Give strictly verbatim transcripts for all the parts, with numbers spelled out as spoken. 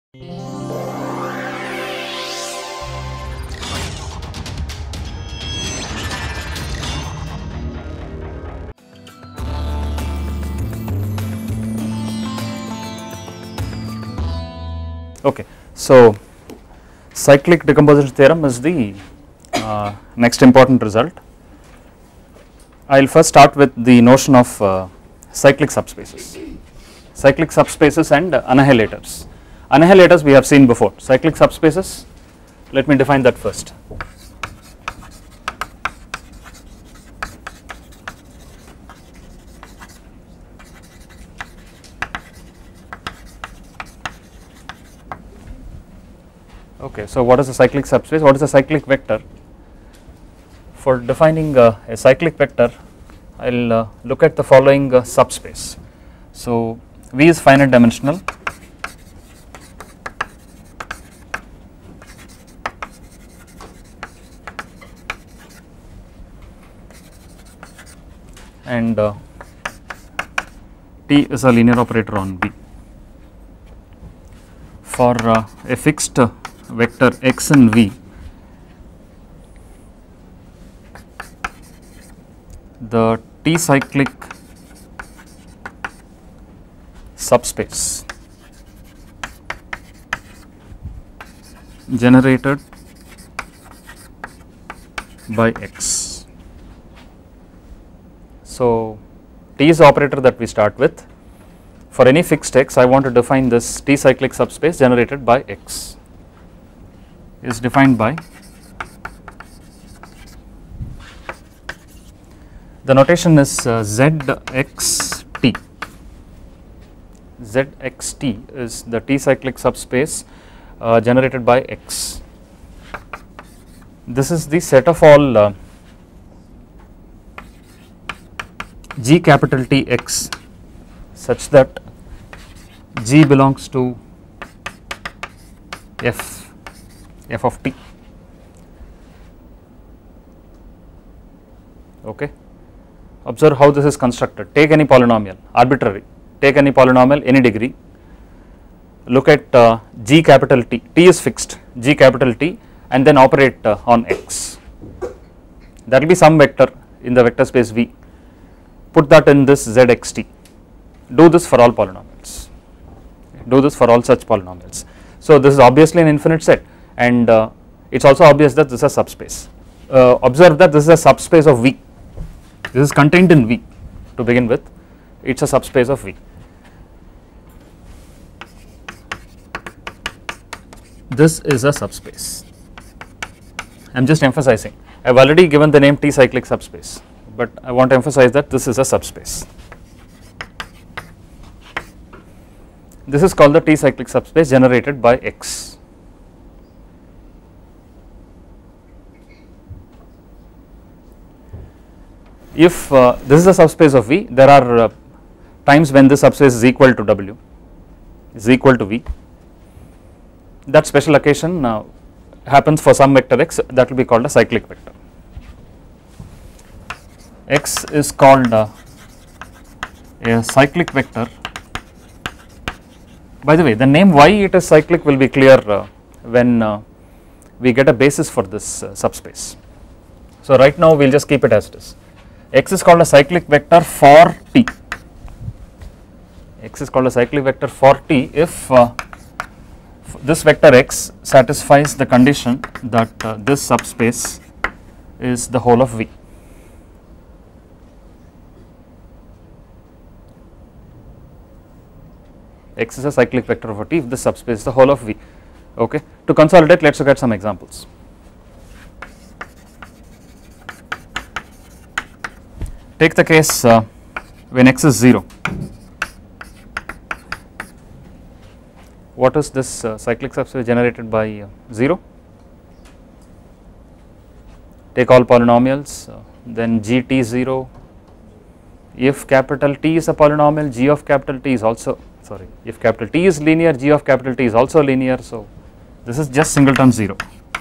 Okay, so cyclic decomposition theorem is the uh, next important result. I will first start with the notion of uh, cyclic subspaces, cyclic subspaces and uh, annihilators. Annihilators we have seen before. Cyclic subspaces, let me define that first. Okay, so what is a cyclic subspace? What is a cyclic vector? For defining uh, a cyclic vector, I will uh, look at the following uh, subspace. So V is finite dimensional, and uh, T is a linear operator on V. For uh, a fixed uh, vector x in V, the T cyclic subspace generated by x. So T is the operator that we start with. For any fixed x, I want to define this T cyclic subspace generated by x is defined by the notation is uh, zxt. Zxt is the T cyclic subspace uh, generated by x. This is the set of all uh, G capital T x such that G belongs to F, F of T. Okay. Observe how this is constructed. Take any polynomial, arbitrary, take any polynomial, any degree, look at uh, G capital T, T is fixed, G capital T, and then operate uh, on x. There will be some vector in the vector space V, put that in this zxt. Do this for all polynomials, do this for all such polynomials. So this is obviously an infinite set, and uh, it is also obvious that this is a subspace. Uh, observe that this is a subspace of V. This is contained in V to begin with, it is a subspace of V. This is a subspace. I am just emphasizing, I have already given the name T cyclic subspace, but I want to emphasize that this is a subspace. This is called the T cyclic subspace generated by x. If uh, this is a subspace of V, there are uh, times when this subspace is equal to W, is equal to V. That special occasion uh, happens for some vector x, that will be called a cyclic vector. X is called uh, a cyclic vector. By the way, the name why it is cyclic will be clear uh, when uh, we get a basis for this uh, subspace. So right now we will just keep it as it is. X is called a cyclic vector for T. X is called a cyclic vector for T if uh, this vector x satisfies the condition that uh, this subspace is the whole of V. X is a cyclic vector for T if this subspace is the whole of V. Okay. To consolidate, let us look at some examples. Take the case uh, when x is zero. What is this uh, cyclic subspace generated by uh, zero? Take all polynomials, uh, then G T zero. If capital T is a polynomial, G of capital T is also, sorry, if capital T is linear, G of capital T is also linear. So this is just singleton zero.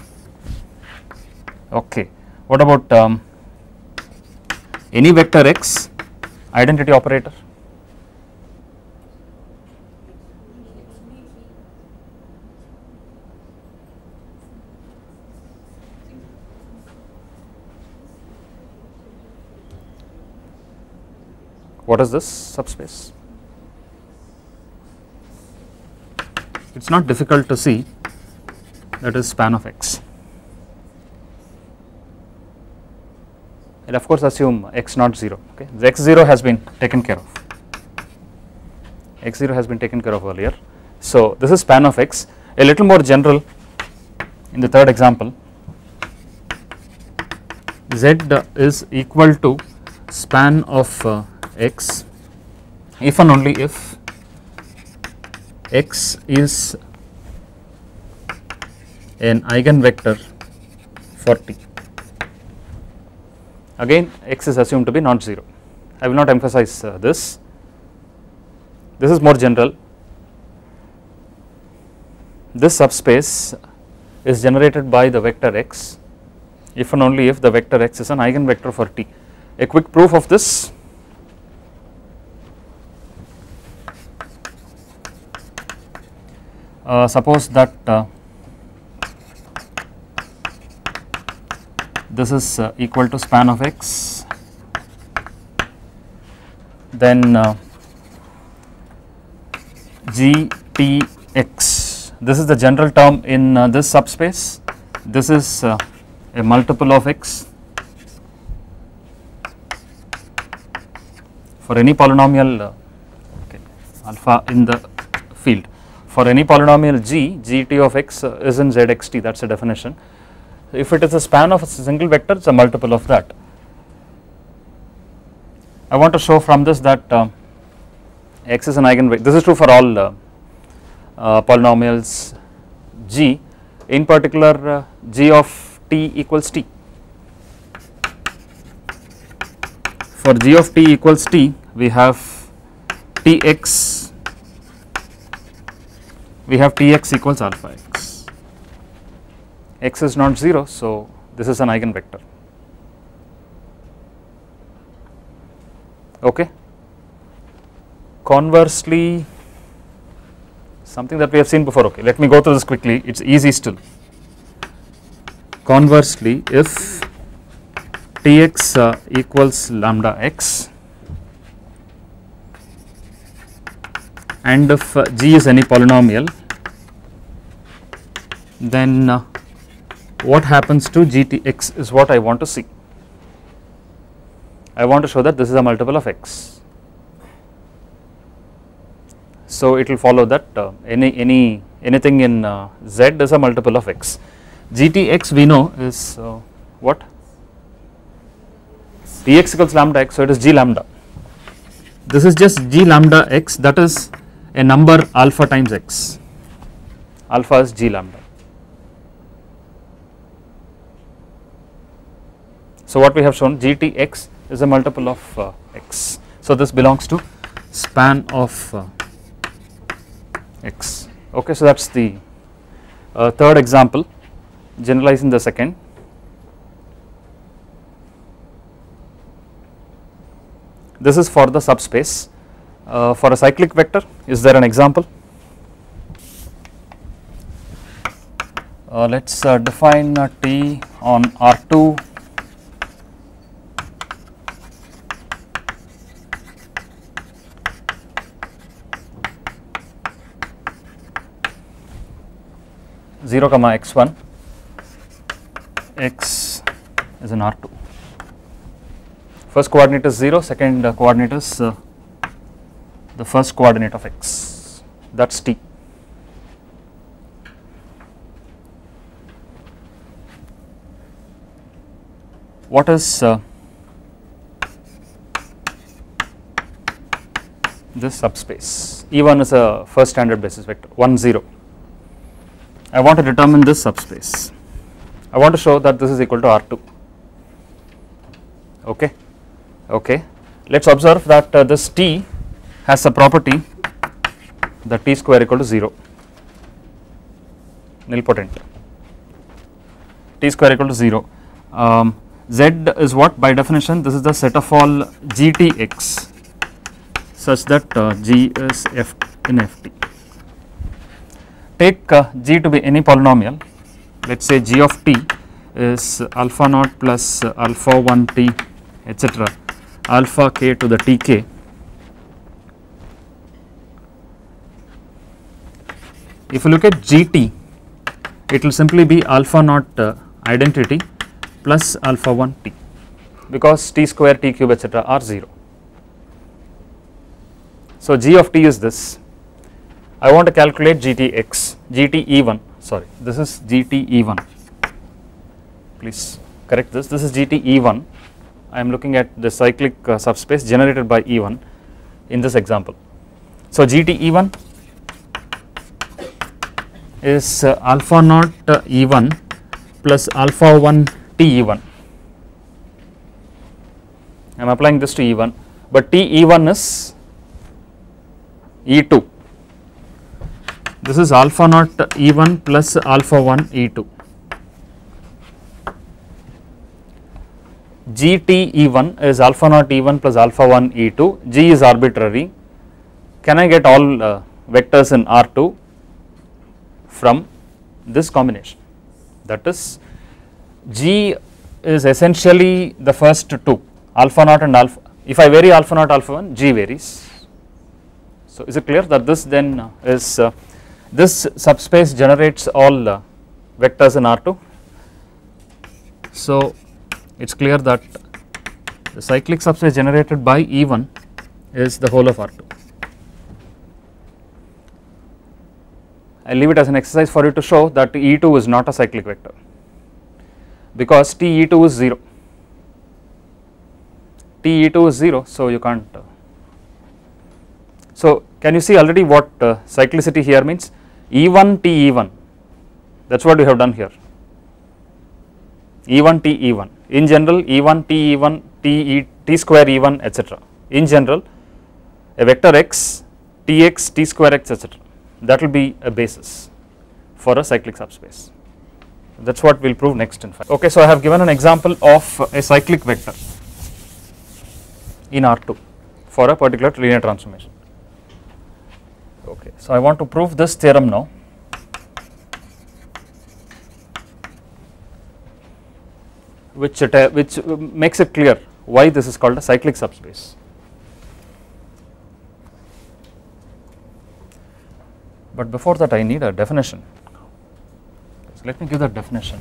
Okay. What about um, any vector x, identity operator? What is this subspace? It is not difficult to see, that is span of X. And of course assume X not zero, okay. The X zero has been taken care of, X zero has been taken care of earlier. So this is span of X. A little more general in the third example, Z is equal to span of uh, X if and only if X is an eigenvector for T. Again X is assumed to be not zero. I will not emphasize uh, this, this is more general. This subspace is generated by the vector X if and only if the vector X is an eigenvector for T. A quick proof of this: uh, suppose that uh, this is uh, equal to span of X, then uh, G T X, this is the general term in uh, this subspace, this is uh, a multiple of X for any polynomial uh, okay, alpha in the field. For any polynomial G, G T of X uh, is in Z X T, that is the definition. If it is a span of a single vector, it is a multiple of that. I want to show from this that uh, X is an eigenvector. This is true for all uh, uh, polynomials G, in particular uh, G of T equals T. For G of T equals T, we have T x, we have T x equals alpha X. X is not zero, so this is an eigenvector. Okay. Conversely, something that we have seen before, okay, let me go through this quickly, it is easy still. Conversely, if Tx uh, equals lambda x and if uh, G is any polynomial, then uh, what happens to G T X is what I want to see. I want to show that this is a multiple of X. So it will follow that uh, any any anything in uh, Z is a multiple of X. G T X we know is uh, what? Tx equals lambda x, so it is G lambda. This is just G lambda x, that is a number alpha times x. Alpha is G lambda. So what we have shown, G T X is a multiple of uh, X. So this belongs to span of uh, X. Okay, so that is the uh, third example, generalizing the second. This is for the subspace. Uh, for a cyclic vector, is there an example? Uh, let us uh, define uh, T on R two. zero comma x one, x is in R two. First coordinate is zero, second uh, coordinate is uh, the first coordinate of x, that is T. What is uh, this subspace? E one is a first standard basis vector, one zero. I want to determine this subspace. I want to show that this is equal to R two. Okay, okay. Let us observe that uh, this T has a property that T square equal to zero, nilpotent. T square equal to zero. Um, Z is what? By definition, this is the set of all G T X such that uh, G is F in F T. Take uh, G to be any polynomial, let us say G of T is alpha naught plus uh, alpha one T etc, alpha k to the T k if you look at G T, it will simply be alpha naught uh, identity plus alpha one t, because t square, t cube, etc. are zero. So G of t is this. I want to calculate G T x, G T E one, sorry, this is G T E one, please correct this, this is G T E one. I am looking at the cyclic uh, subspace generated by E one in this example. So G T E one is uh, alpha naught uh, E one plus alpha one T E one. I am applying this to E one, but T E one is E two. This is alpha naught E one plus alpha one E two. G T E one is alpha naught E one plus alpha one E two. G is arbitrary. Can I get all uh, vectors in R two from this combination? That is, G is essentially the first two, alpha naught and alpha. If I vary alpha naught, alpha one, G varies. So is it clear that this then uh, is uh, this subspace generates all uh, vectors in R two? So it is clear that the cyclic subspace generated by E one is the whole of R two. I will leave it as an exercise for you to show that E two is not a cyclic vector, because T E two is zero. T E two is zero, so you can't. Uh, so can you see already what uh, cyclicity here means? E one T E one, that is what we have done here. E one T E one, in general E one T E one T, e, T square E one, etc. In general a vector x, Tx, T square x, etc. that will be a basis for a cyclic subspace. That is what we will prove next in fact. Okay, so I have given an example of a cyclic vector in R two for a particular linear transformation. Okay, so I want to prove this theorem now. Which, it, uh, which makes it clear why this is called a cyclic subspace. But before that I need a definition. So let me give that definition.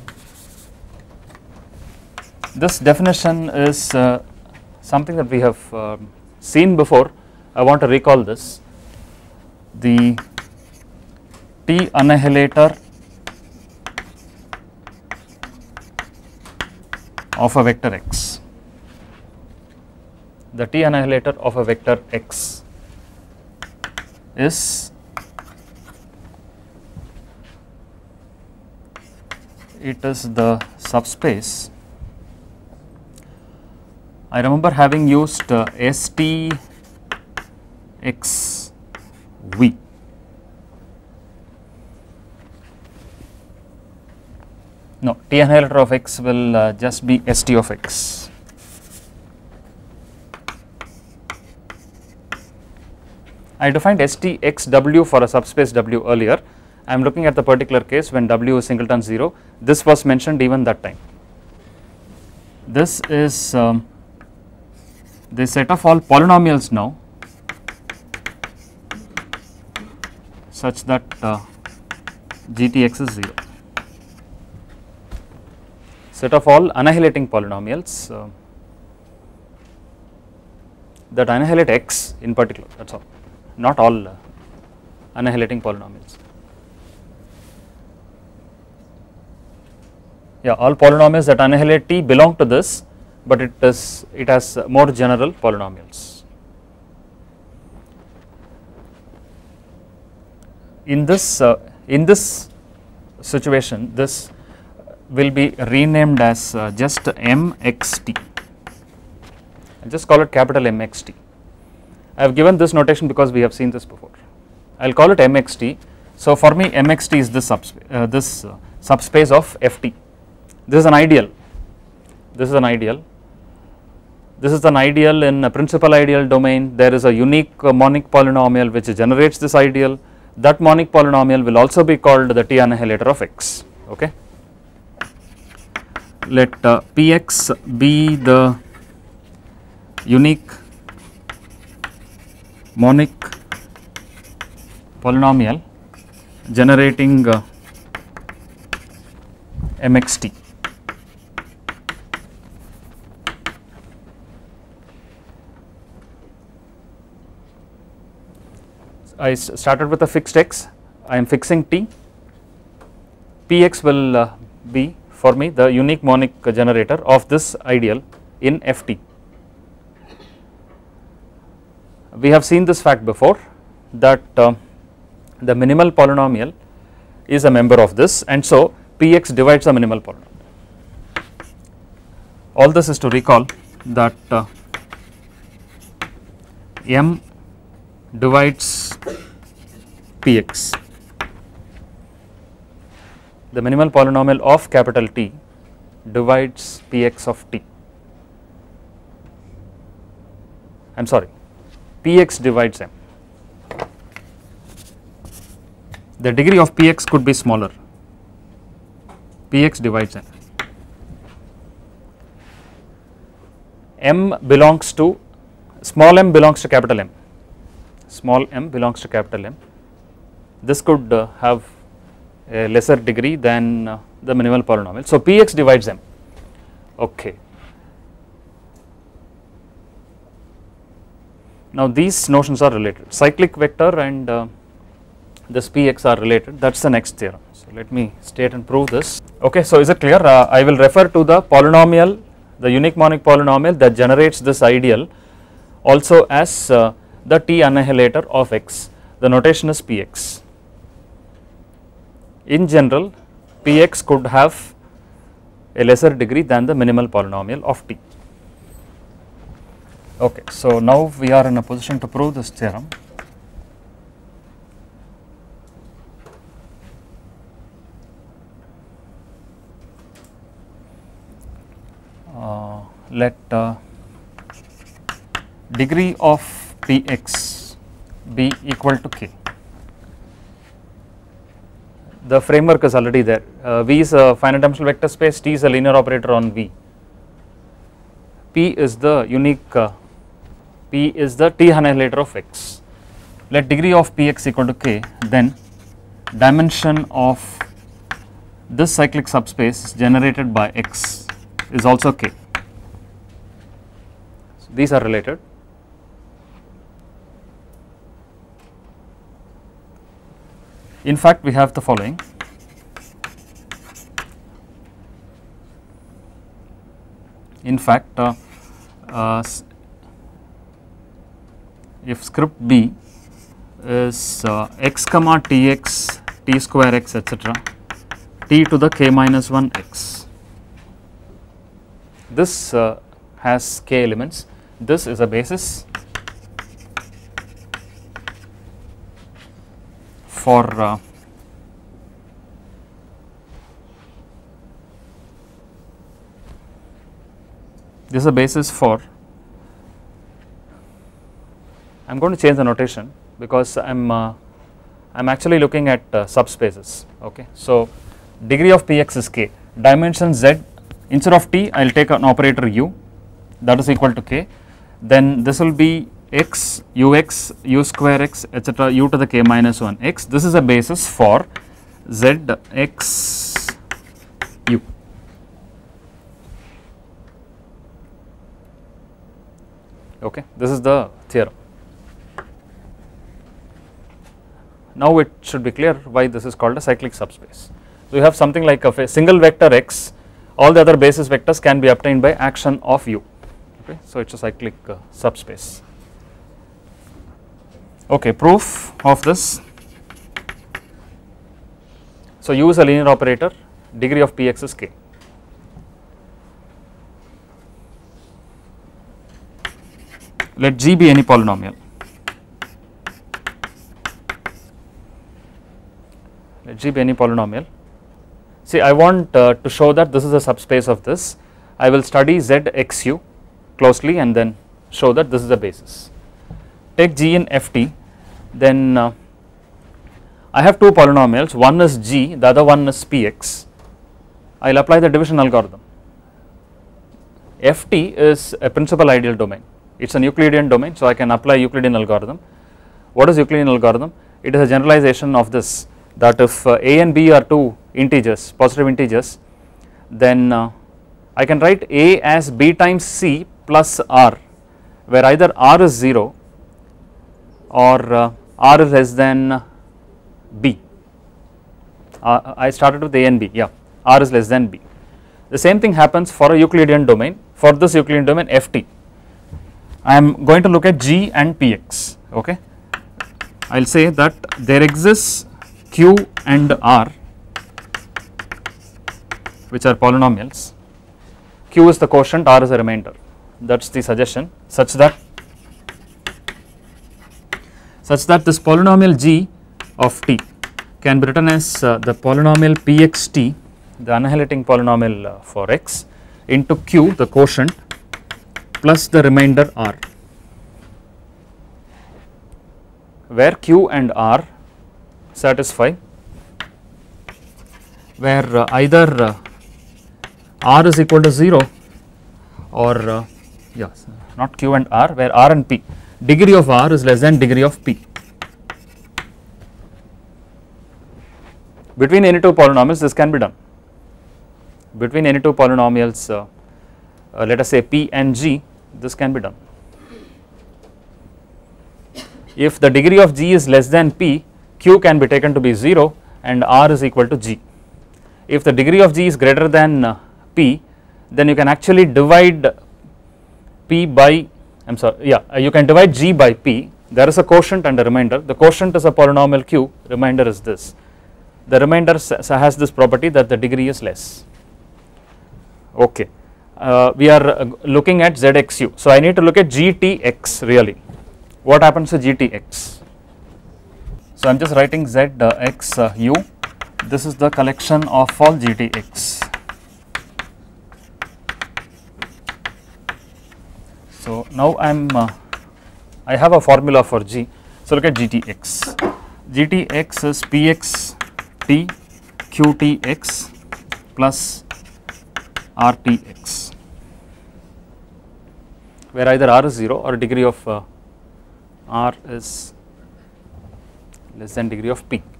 This definition is uh, something that we have uh, seen before. I want to recall this. The T annihilator of a vector x. The T annihilator of a vector x is, it is the subspace. I remember having used uh, S T X V. No, T annihilator of x will uh, just be S T of x. I defined S T X W for a subspace W earlier. I am looking at the particular case when W is singleton zero. This was mentioned even that time. This is um, the set of all polynomials now such that uh, G T X is zero. Set of all annihilating polynomials uh, that annihilate x in particular, that is all, not all uh, annihilating polynomials. Yeah, all polynomials that annihilate t belong to this, but it is, it has uh, more general polynomials. In this, uh, in this situation, this will be renamed as uh, just M X T. I just call it capital M X T. I have given this notation because we have seen this before. I will call it M X T. So for me M X T is this subspace, uh, this uh, subspace of F T. This is an ideal. This is an ideal. This is an ideal in a principal ideal domain. There is a unique uh, monic polynomial which generates this ideal. That monic polynomial will also be called the T annihilator of x. Okay. Let uh, P x be the unique monic polynomial generating uh, M X T. I started with a fixed x, I am fixing t, Px will uh, be for me the unique monic generator of this ideal in F T. We have seen this fact before, that uh, the minimal polynomial is a member of this, and so Px divides the minimal polynomial. All this is to recall that uh, M divides Px. The minimal polynomial of capital T divides Px of t. I am sorry, Px divides M. The degree of Px could be smaller. Px divides M. M belongs to, small m belongs to capital M. Small m belongs to capital M. This could uh, have a lesser degree than uh, the minimal polynomial. So Px divides M. Okay. Now these notions are related. Cyclic vector and uh, this Px are related. That is the next theorem. So let me state and prove this. Okay. So is it clear? Uh, I will refer to the polynomial, the unique monic polynomial that generates this ideal also as uh, the T annihilator of x. The notation is Px. In general, Px could have a lesser degree than the minimal polynomial of T. Okay, so now we are in a position to prove this theorem. Uh, let uh, degree of Px be equal to k. The framework is already there. Uh, V is a finite dimensional vector space, T is a linear operator on V. P is the unique, uh, P is the T annihilator of x. Let degree of Px equal to k, then dimension of this cyclic subspace generated by x is also k. So these are related. In fact, we have the following. In fact, uh, uh, if script B is uh, x comma tx, t square x, et cetera, t to the k minus one x. This uh, has k elements. This is a basis for uh, this is a basis for, I am going to change the notation because I am uh, I am actually looking at uh, subspaces. Okay, so degree of Px is k, dimension z, instead of t I will take an operator u, that is equal to k, then this will be x, ux, u square x, etc., u to the k minus one x. This is a basis for z x u. Okay, this is the theorem. Now it should be clear why this is called a cyclic subspace. So you have something like of a single vector x, all the other basis vectors can be obtained by action of u. Okay, so it is a cyclic uh, subspace. Okay, proof of this. So u is a linear operator, degree of Px is k. Let G be any polynomial. Let G be any polynomial. See, I want uh, to show that this is a subspace of this. I will study Z X U closely and then show that this is the basis. Take G in F T, then uh, I have two polynomials, one is G, the other one is Px. I will apply the division algorithm. F T is a principal ideal domain. It is an Euclidean domain, so I can apply Euclidean algorithm. What is Euclidean algorithm? It is a generalization of this. that if uh, a and b are two integers, positive integers, then uh, I can write a as b times c plus r, where either r is zero or uh, r is less than b. Uh, I started with a and b, yeah, r is less than b. The same thing happens for a Euclidean domain. For this Euclidean domain F T, I am going to look at G and P X. Okay, I will say that there exists Q and R, which are polynomials. Q is the quotient, R is the remainder. That is the suggestion, such that such that this polynomial G of T can be written as uh, the polynomial P X T, the annihilating polynomial uh, for x, into Q, the quotient, plus the remainder R, where Q and R satisfy, where uh, either uh, R is equal to zero or uh, yes, not Q and R, where R and P, degree of R is less than degree of P. Between any two polynomials this can be done. Between any two polynomials, uh, uh, let us say P and G, this can be done. If the degree of G is less than P, Q can be taken to be zero and R is equal to G. If the degree of G is greater than uh, P, then you can actually divide P by, I am sorry, yeah, uh, you can divide G by P. There is a quotient and a remainder. The quotient is a polynomial Q, remainder is this. The remainder has this property that the degree is less. Okay, uh, we are uh, looking at Z X U. So I need to look at G T X really. What happens to G T X? So I am just writing Z uh, X uh, U. This is the collection of all G T X. So now I am, uh, I have a formula for G. So look at G T X. G T X is P X T Q T X plus R T X, where either R is zero or degree of uh, R is less than degree of P.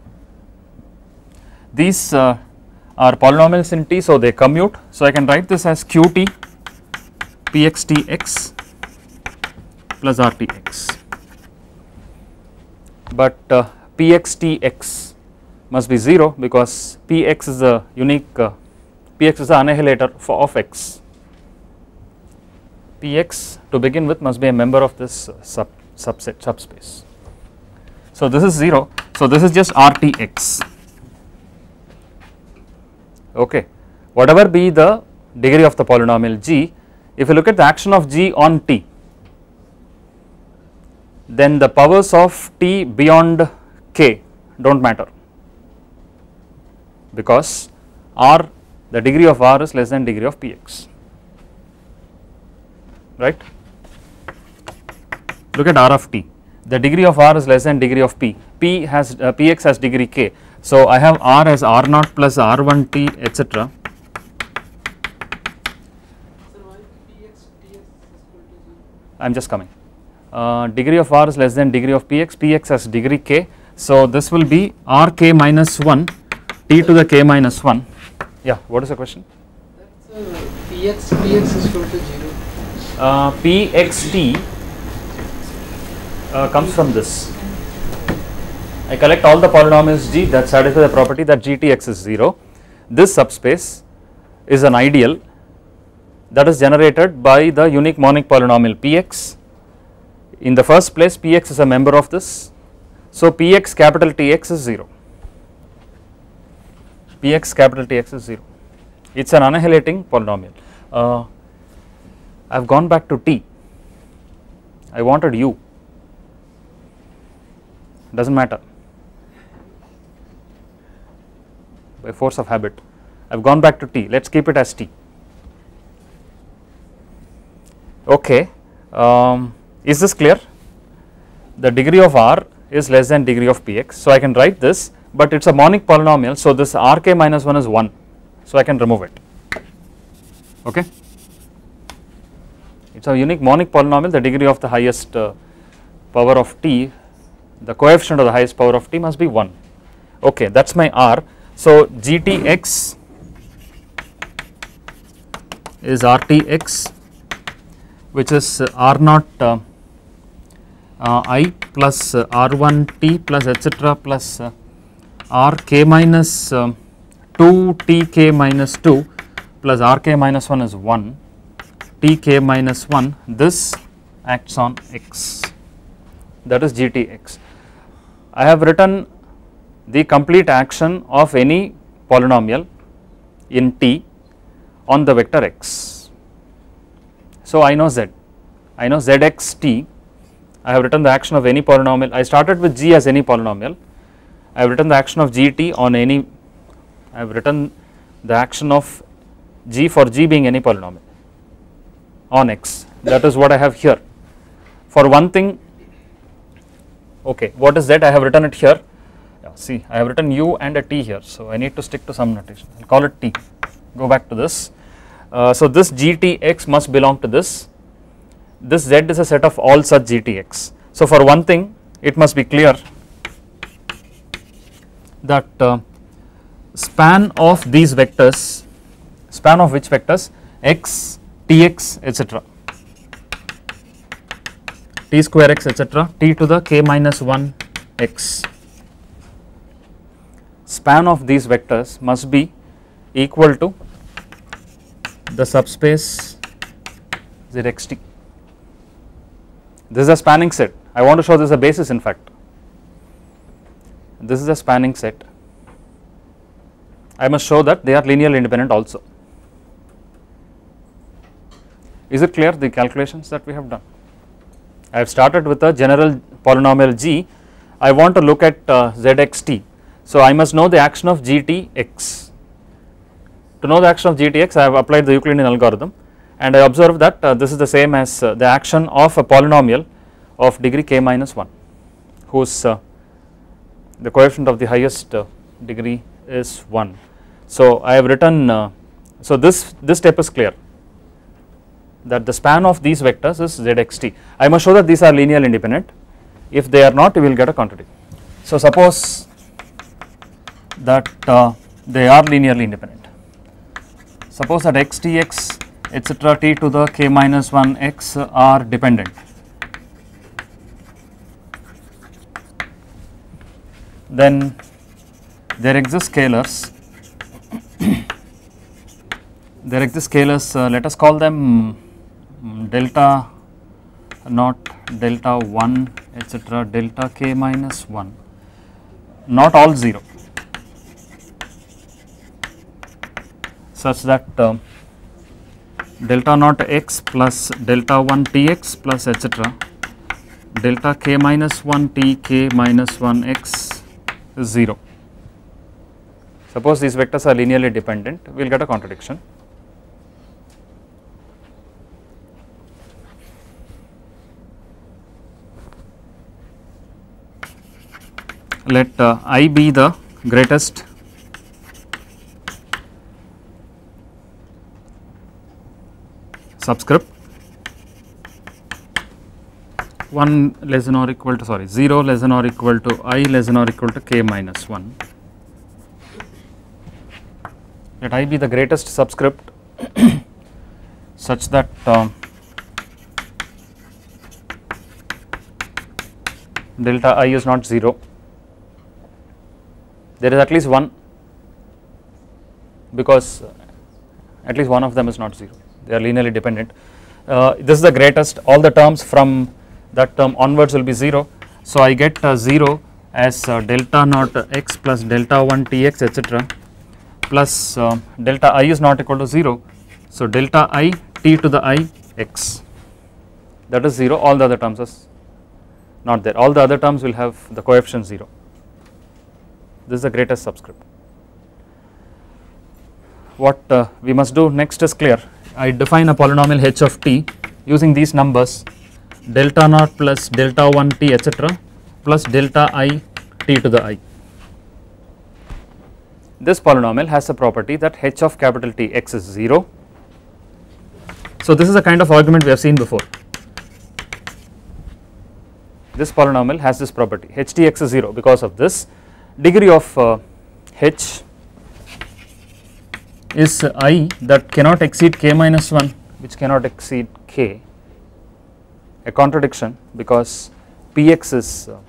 These uh, are polynomials in T, so they commute. So I can write this as Q T P X T X plus R T X, but uh, P X T X must be zero because P X is a unique uh, P X is the annihilator for of X. P X to begin with must be a member of this uh, sub subset subspace. So this is zero. So this is just R T X. Okay, whatever be the degree of the polynomial G, if you look at the action of G on T, then the powers of T beyond K do not matter, because R, the degree of R is less than degree of P X, right. Look at R of T, the degree of R is less than degree of P, P has uh, P X has degree K. So I have R as R naught plus R one T, etc. I am just coming. Uh, degree of R is less than degree of P X, P X has degree K. So this will be R K minus one, T to the K minus one. Yeah, what is the question? That's uh, P X, P X is equal to zero. Uh, P X T uh, comes from this. I collect all the polynomials G that satisfy the property that G T X is zero. This subspace is an ideal that is generated by the unique monic polynomial P X. In the first place, P X is a member of this. So P X capital T X is zero. P X capital T X is zero. It is an annihilating polynomial. Uh, I have gone back to T. I wanted U. Does not matter. By force of habit, I have gone back to T. Let us keep it as T. Okay. Um, is this clear? The degree of R is less than degree of P X. So I can write this, but it is a monic polynomial. So this R K minus one is one. So I can remove it. Okay. It is a unique monic polynomial. The degree of the highest uh, power of T, the coefficient of the highest power of T must be one. Okay, that is my R. So, G T X is R T X, which is uh, R naught uh, uh, I plus uh, R one T plus etcetera plus uh, R k minus uh, two T k minus two plus R k minus one is one, T k minus one, this acts on X, that is G T X. I have written the complete action of any polynomial in T on the vector X. So, I know Z, I know Z X T, I have written the action of any polynomial. I started with G as any polynomial, I have written the action of G T on any, I have written the action of G for G being any polynomial on X, that is what I have here. For one thing, okay, what is that? I have written it here. Yeah, see, I have written U and a T here, so I need to stick to some notation. I will call it T. Go back to this. Uh, so, this G T X must belong to this. This Z is a set of all such G T X. So, for one thing, it must be clear that uh, span of these vectors, span of which vectors? X, T X, etcetera. T square X, etcetera, T to the k minus one X. Span of these vectors must be equal to the subspace Z X T. This is a spanning set. I want to show this is a basis in fact. This is a spanning set. I must show that they are linearly independent also. Is it clear the calculations that we have done? I have started with a general polynomial G. I want to look at uh, Z X T. So, I must know the action of G T X. To know the action of G T X, I have applied the Euclidean algorithm and I observe that uh, this is the same as uh, the action of a polynomial of degree k minus one, whose uh, the coefficient of the highest uh, degree is one. So, I have written, uh, so this, this step is clear, that the span of these vectors is Z X T. I must show that these are linearly independent. If they are not, we will get a contradiction. So, suppose that uh, they are linearly independent. Suppose that X T X etcetera T to the k minus one X are dependent. Then there exist scalars, there exist scalars, uh, let us call them delta naught, delta one, etcetera, delta k minus one, not all zero, such that uh, delta naught x plus delta one tx plus etcetera, delta k minus one t k minus one x is zero. Suppose these vectors are linearly dependent, we will get a contradiction. Let uh, I be the greatest subscript, one less than or equal to, sorry, zero less than or equal to I less than or equal to k minus one. Let I be the greatest subscript such that uh, delta I is not zero. There is at least one, because at least one of them is not zero, they are linearly dependent. Uh, this is the greatest, all the terms from that term onwards will be zero. So, I get uh, zero as uh, delta naught x plus delta one tx etcetera plus uh, delta I is not equal to zero. So, delta I t to the I x, that is zero, all the other terms is not there, all the other terms will have the coefficient zero. This is the greatest subscript. What uh, we must do next is clear. I define a polynomial h of t using these numbers delta naught plus delta one t etcetera plus delta I t to the I. This polynomial has the property that h of capital T x is zero. So, this is a kind of argument we have seen before. This polynomial has this property, h t x is zero because of this, degree of uh, H is I that cannot exceed k minus one, which cannot exceed k, a contradiction because Px is uh,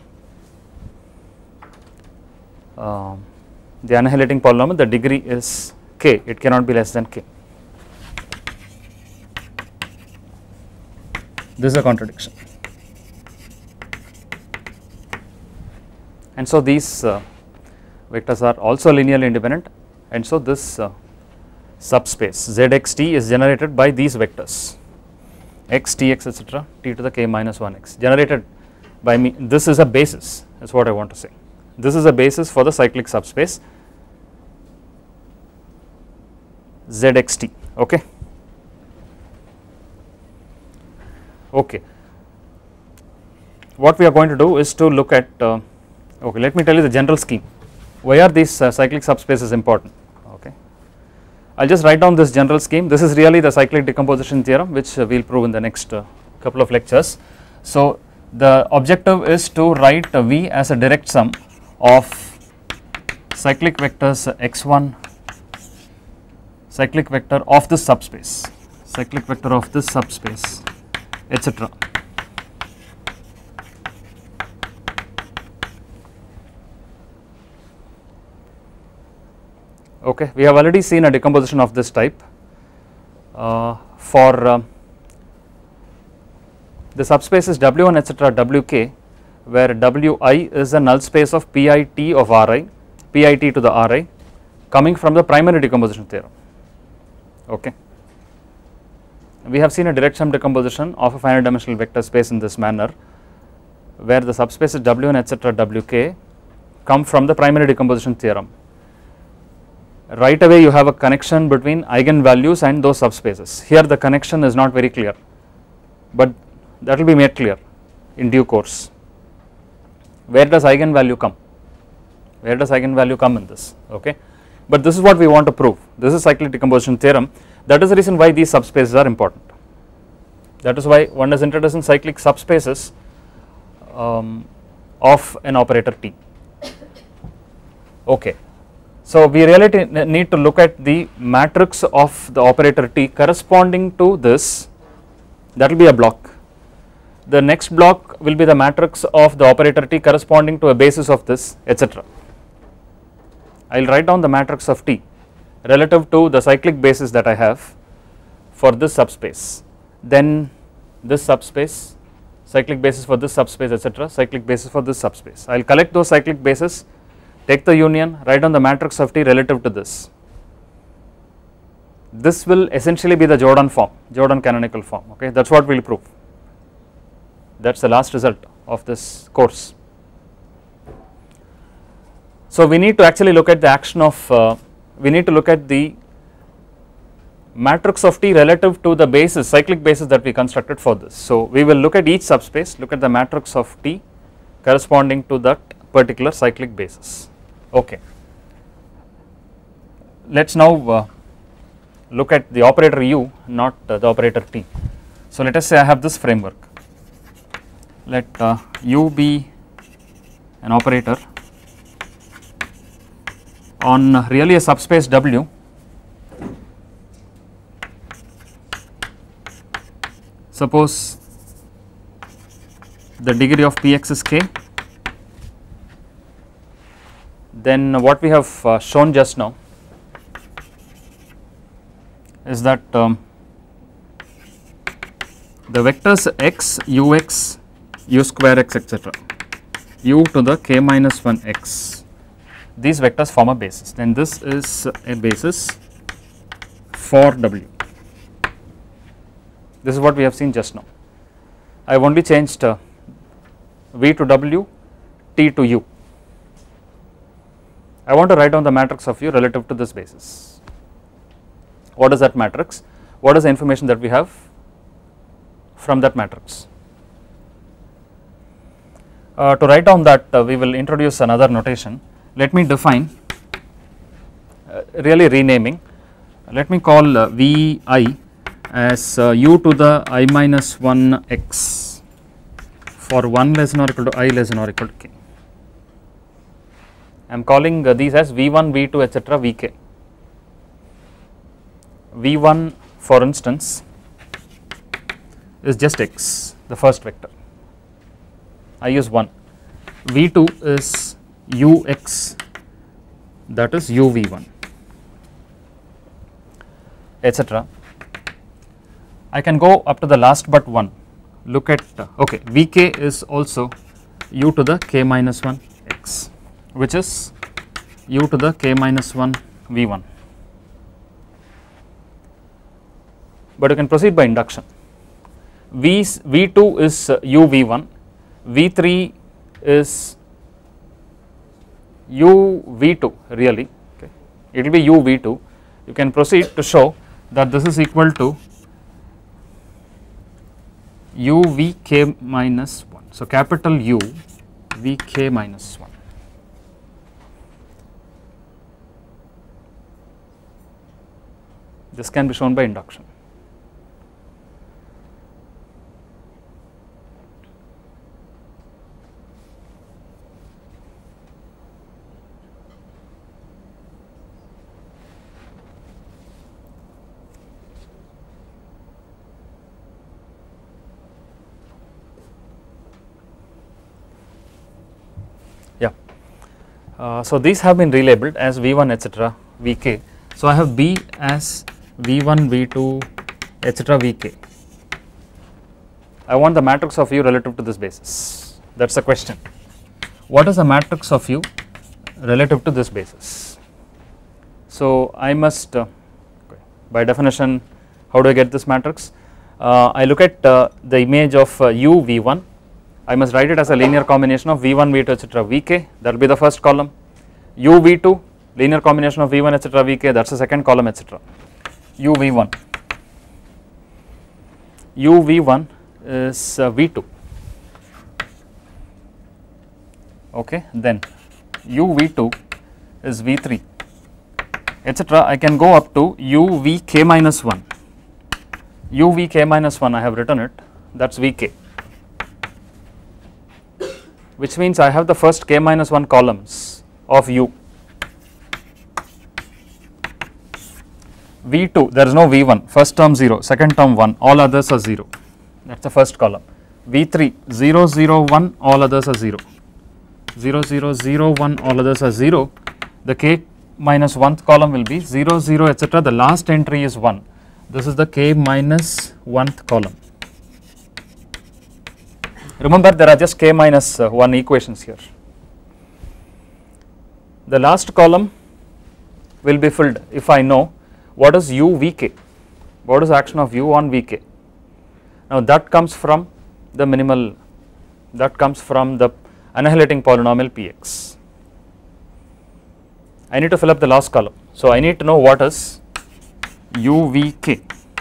uh, the annihilating polynomial, the degree is k, it cannot be less than k. This is a contradiction. And so these uh, vectors are also linearly independent, and so this uh, subspace zxt is generated by these vectors x, tx, etc., t to the k minus one x, generated by me. This is a basis, that is what I want to say. This is a basis for the cyclic subspace zxt. Okay. Okay. What we are going to do is to look at, uh, okay, let me tell you the general scheme. Why are these uh, cyclic subspaces important? Okay. I will just write down this general scheme. This is really the cyclic decomposition theorem, which uh, we will prove in the next uh, couple of lectures. So, the objective is to write uh, V as a direct sum of cyclic vectors uh, x one, cyclic vector of this subspace, cyclic vector of this subspace, etc. Okay, we have already seen a decomposition of this type uh, for uh, the subspaces W one, etc., W k, where W I is a null space of P I T of R I, P I T to the R I, coming from the primary decomposition theorem. Okay. We have seen a direct sum decomposition of a finite dimensional vector space in this manner, where the subspaces W one, etc., W k come from the primary decomposition theorem. Right away you have a connection between eigenvalues and those subspaces. Here the connection is not very clear, but that will be made clear in due course. Where does eigenvalue come? Where does eigenvalue come in this? Okay, but this is what we want to prove. This is cyclic decomposition theorem. That is the reason why these subspaces are important. That is why one is interested in cyclic subspaces um, of an operator T. Okay. So, we really need to look at the matrix of the operator T corresponding to this, that will be a block. The next block will be the matrix of the operator T corresponding to a basis of this, etc. I will write down the matrix of T relative to the cyclic basis that I have for this subspace, then this subspace, cyclic basis for this subspace, etc., cyclic basis for this subspace. I will collect those cyclic bases, take the union, write down the matrix of T relative to this. This will essentially be the Jordan form, Jordan canonical form. Okay, that is what we will prove. That is the last result of this course. So, we need to actually look at the action of, uh, we need to look at the matrix of T relative to the basis, cyclic basis that we constructed for this. So, we will look at each subspace, look at the matrix of T corresponding to that particular cyclic basis. Okay. Let us now uh, look at the operator U, not uh, the operator T. So, let us say I have this framework. Let uh, U be an operator on really a subspace W suppose the degree of Px is k, then what we have uh, shown just now is that um, the vectors x, ux, u square x, etc., u to the k minus one x, these vectors form a basis. Then this is a basis for W. This is what we have seen just now. I have only changed uh, V to W, T to U. I want to write down the matrix of U relative to this basis. What is that matrix? What is the information that we have from that matrix? Uh, to write down that, uh, we will introduce another notation. Let me define, uh, really renaming, let me call uh, V I as uh, U to the I minus one x for one less than or equal to I less than or equal to k. I am calling uh, these as V one, V two, etc., Vk. V one, for instance, is just x, the first vector. I use one. V two is ux, that is u v one, etc. I can go up to the last but one. Look at uh, okay, Vk is also u to the k minus one x, which is u to the k minus one v one. But you can proceed by induction. V v two is uh, u v one, v three is u v two really, okay. It will be u v two. You can proceed to show that this is equal to u v k minus one. So, capital U v k minus one. This can be shown by induction. Uh, so, these have been relabeled as V one, etc., Vk. So, I have B as V one, V two, etc., Vk. I want the matrix of U relative to this basis. That is the question. What is the matrix of U relative to this basis? So, I must uh, by definition, how do I get this matrix? Uh, I look at uh, the image of uh, U V one. I must write it as a linear combination of V one, V two, etc., Vk, that will be the first column. U V two, linear combination of V one, etc., Vk, that is the second column, etc. U V one, U V one is uh, V two, okay. Then U V two is V three, etc. I can go up to U V k minus one, U V k minus one, I have written it, that is Vk, which means I have the first k minus one columns of U. V two, there is no V one, first term zero, second term one, all others are zero, that is the first column. V three, zero, zero, one, all others are zero, zero, zero, zero, one, all others are zero. The k minus one column will be zero, zero, etc. The last entry is one. This is the k minus one-th column. Remember, there are just k minus uh, one equations here. The last column will be filled if I know what is U V k, what is action of U on V k. Now, that comes from the minimal, that comes from the annihilating polynomial P x. I need to fill up the last column. So, I need to know what is U V k,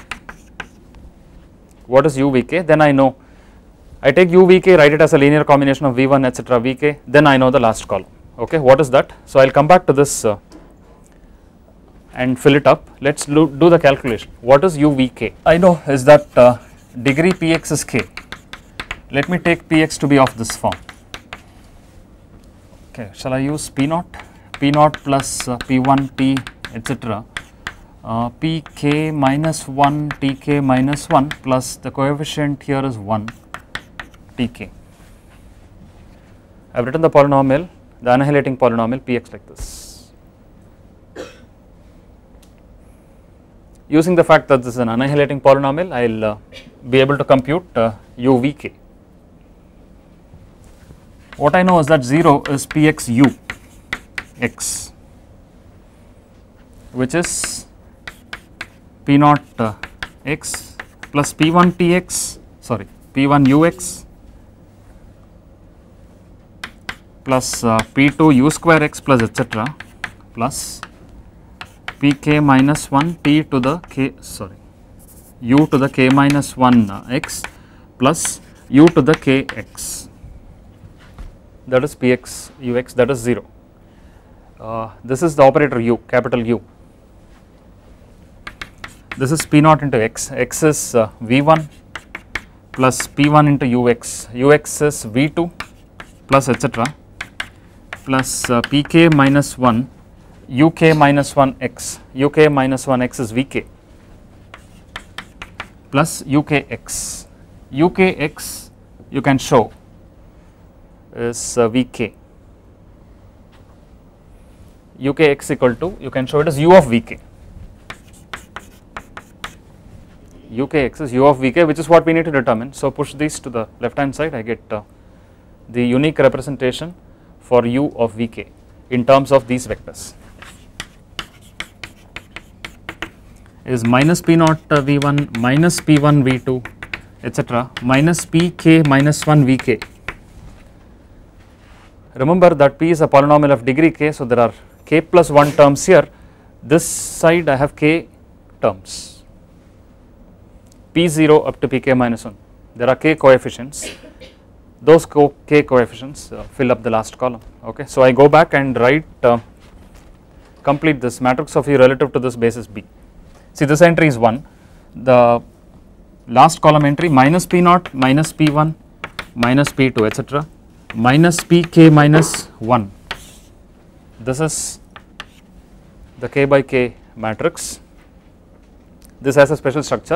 what is U V k, then I know. I take U V k, write it as a linear combination of V one, etc., V k, then I know the last column, okay. What is that? So, I will come back to this uh, and fill it up. Let us do, do the calculation. What is U V k? I know is that uh, degree P x is k. Let me take P x to be of this form, okay. Shall I use P naught? P naught plus uh, P one t, etc. Uh, P k minus one T k minus one plus the coefficient here is one T k. I have written the polynomial, the annihilating polynomial P x like this. Using the fact that this is an annihilating polynomial, I will uh, be able to compute uh, U V k. What I know is that zero is P x u x, which is P naught uh, x plus P one T x, sorry, P one u x plus uh, P two u square x plus etc. plus P k minus one t to the k, sorry, u to the k minus one uh, x plus u to the k x, that is P x u x, that is zero. Uh, this is the operator u, capital U. This is P naught into x, x is uh, V one plus P one into ux, ux is V two plus etc. plus uh, pk minus one uk minus one x, uk minus one x is vk plus ukx, ukx you can show is uh, vk, ukx equal to, you can show it as u of vk, ukx is u of vk, which is what we need to determine. So push these to the left hand side, I get uh, the unique representation for u of vk in terms of these vectors is minus p naught uh, v one minus p one v two etc minus pk minus one vk. Remember that p is a polynomial of degree k, so there are k plus one terms here. This side I have k terms, p zero up to pk minus one, there are k coefficients, those co k coefficients uh, fill up the last column. Okay, so I go back and write uh, complete this matrix of u relative to this basis b. See, this entry is one, the last column entry minus p naught minus p one minus p two etc minus pk minus one. This is the k by k matrix. This has a special structure.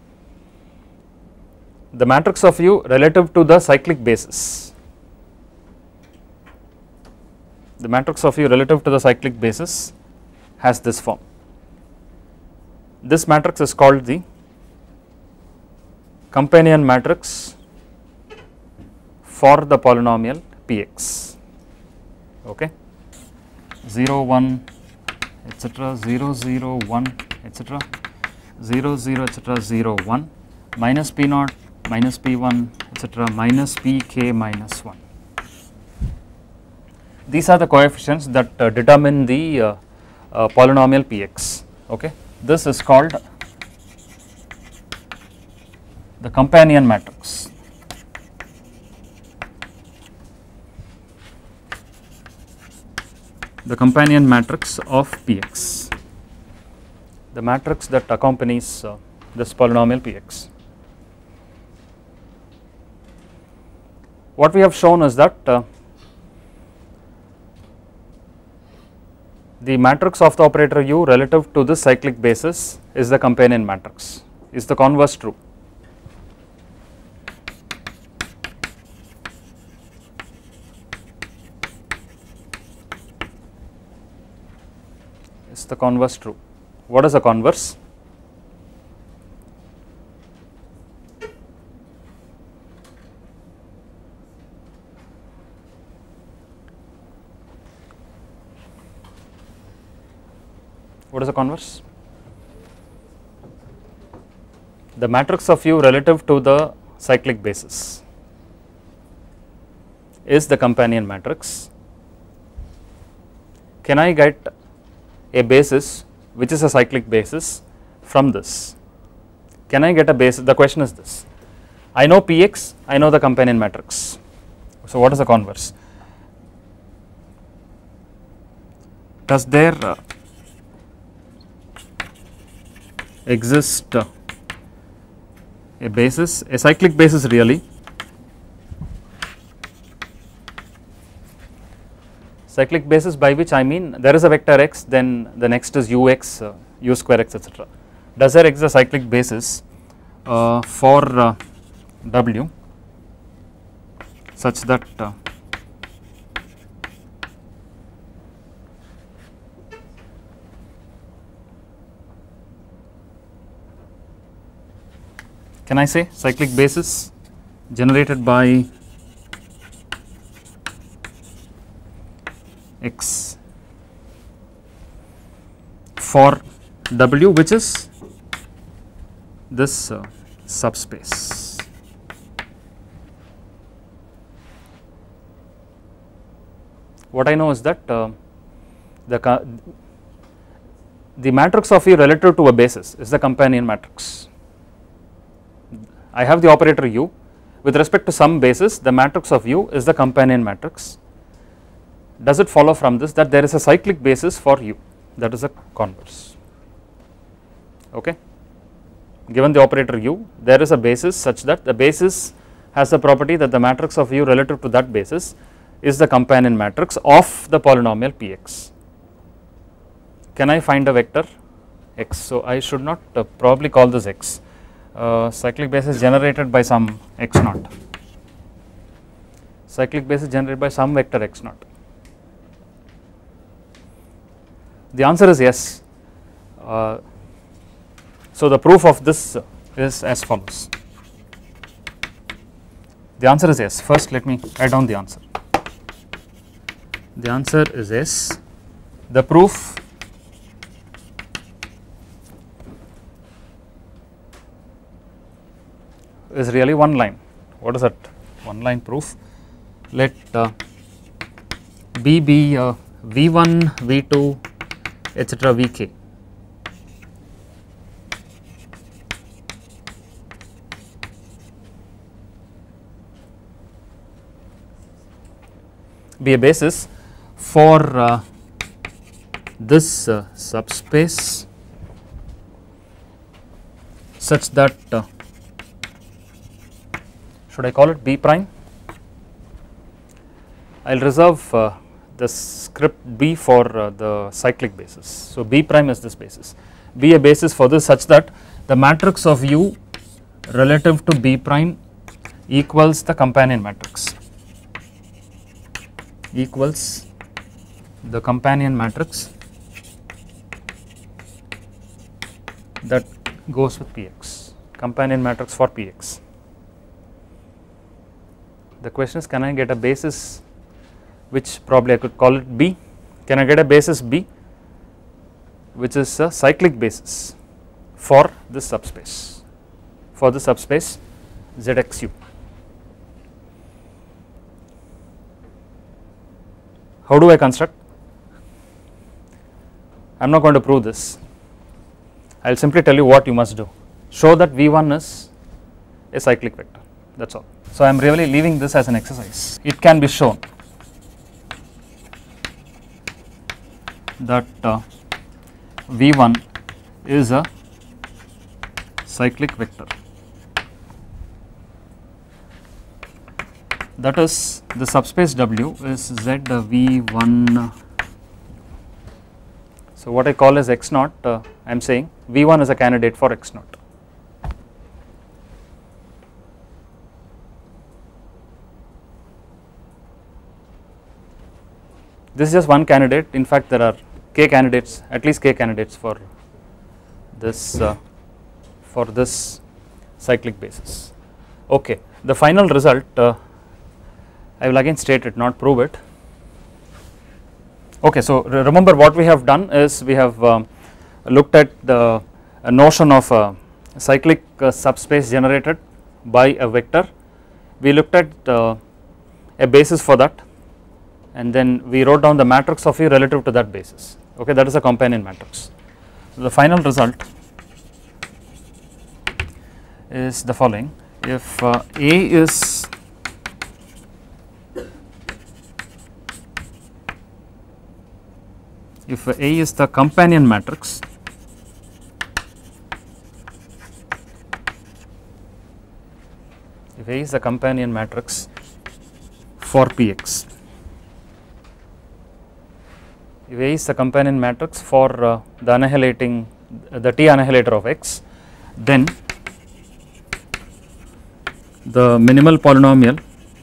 The matrix of u relative to the cyclic basis, the matrix of u relative to the cyclic basis has this form. This matrix is called the companion matrix for the polynomial px. Okay, zero one etc zero zero one etc zero zero etc zero one minus p naught minus p one etc minus pk minus one. These are the coefficients that uh, determine the uh, uh, polynomial px. Okay, this is called the companion matrix. The companion matrix of px, the matrix that accompanies uh, this polynomial px. What we have shown is that uh, the matrix of the operator u relative to this cyclic basis is the companion matrix. Is the converse true? Is the converse true? What is the converse? What is the converse? The matrix of u relative to the cyclic basis is the companion matrix. Can I get a basis which is a cyclic basis from this? Can I get a basis? The question is this. I know px, I know the companion matrix. So what is the converse? Does there uh, exist uh, a basis, a cyclic basis really? Cyclic basis by which I mean there is a vector x, then the next is ux, uh, u square x etc. Does there exist a cyclic basis uh, for uh, w such that uh, can I say cyclic basis generated by x for w which is this uh, subspace? What I know is that uh, the the matrix of u relative to a basis is the companion matrix. I have the operator u with respect to some basis, the matrix of u is the companion matrix. Does it follow from this that there is a cyclic basis for u? That is a converse. Okay, given the operator u, there is a basis such that the basis has the property that the matrix of u relative to that basis is the companion matrix of the polynomial Px. Can I find a vector x? So, I should not uh, probably call this x, uh, cyclic basis generated by some x naught, cyclic basis generated by some vector x naught. The answer is yes. Uh, so, the proof of this is as follows. The answer is yes. First, let me write down the answer. The answer is yes. The proof is really one line. What is that? One line proof. Let uh, B be uh, V one, V two, et cetera V k. Be a basis for uh, this uh, subspace such that uh, should I call it B prime? I will reserve uh, the script B for uh, the cyclic basis. So, B prime is this basis. Be a basis for this such that the matrix of U relative to B prime equals the companion matrix, equals the companion matrix that goes with Px, companion matrix for Px. The question is, can I get a basis which probably I could call it B? Can I get a basis B which is a cyclic basis for this subspace, for the subspace Z X U? How do I construct? I am not going to prove this. I will simply tell you what you must do. Show that V one is a cyclic vector, that is all. So, I am really leaving this as an exercise. It can be shown that uh, V one is a cyclic vector, that is the subspace W is Z V one. So, what I call as x naught, uh, I am saying V one is a candidate for x naught. This is just one candidate. In fact, there are k candidates, at least k candidates for this uh, for this cyclic basis. Okay, the final result uh, I will again state it, not prove it. Okay, so remember what we have done is we have um, looked at the notion of a cyclic uh, subspace generated by a vector. We looked at uh, a basis for that, and then we wrote down the matrix of U relative to that basis. Okay, that is a companion matrix. So, the final result is the following: if uh, A is if A is the companion matrix if A is the companion matrix for Px, if A is the companion matrix for uh, the annihilating uh, the T annihilator of x, then the minimal polynomial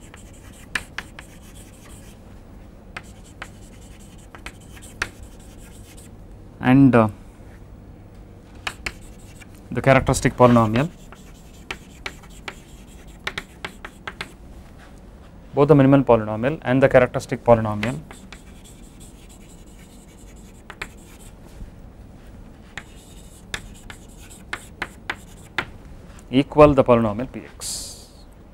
and uh, the characteristic polynomial, both the minimal polynomial and the characteristic polynomial equal the polynomial Px.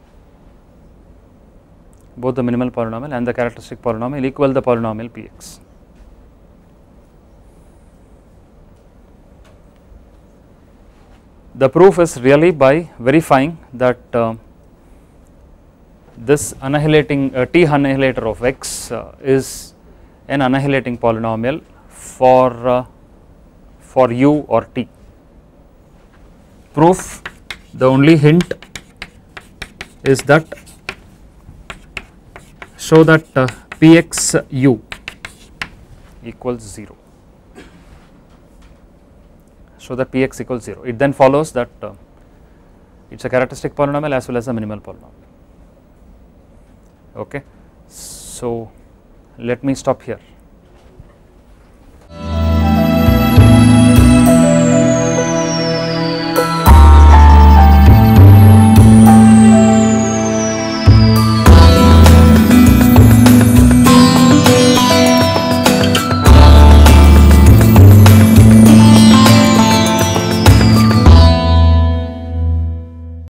Both the minimal polynomial and the characteristic polynomial equal the polynomial Px. The proof is really by verifying that uh, this annihilating uh, T annihilator of x uh, is an annihilating polynomial for uh, for U or T. Proof, the only hint is that show that uh, Pxu equals zero. Show that Px equals zero. It then follows that uh, it is a characteristic polynomial as well as a minimal polynomial. Okay. So let me stop here.